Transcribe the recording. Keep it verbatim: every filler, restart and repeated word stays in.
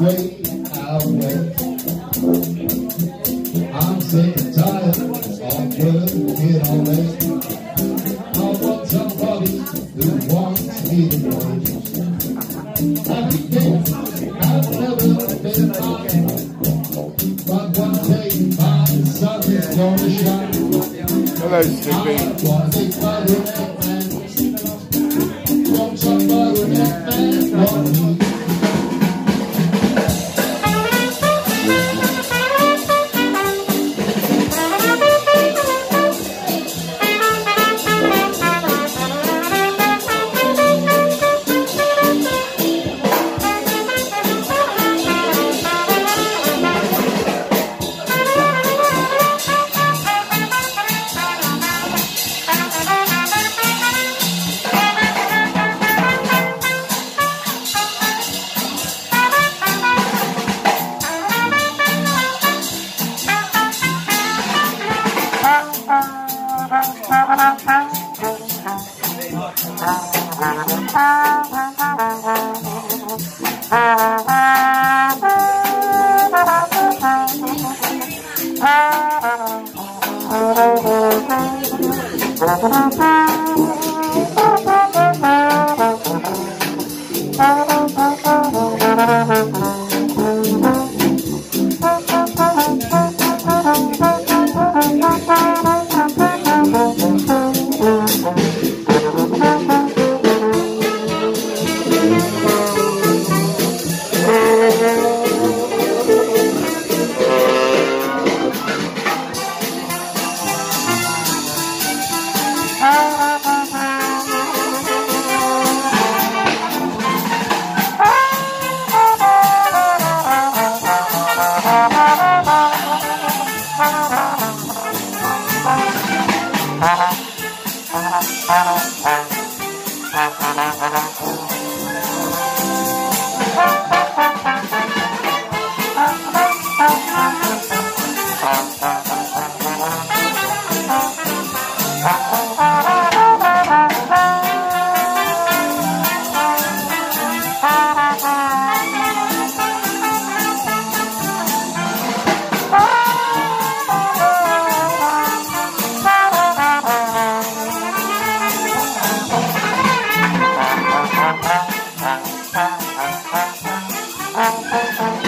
way, our way. I'm sick and tired of working all day. I want somebody who wants me to know. Every day I've never been mine, but one day my sun is gonna shine. Hello, Snoopy. I want to find a man. Want somebody that man want me. Thank you.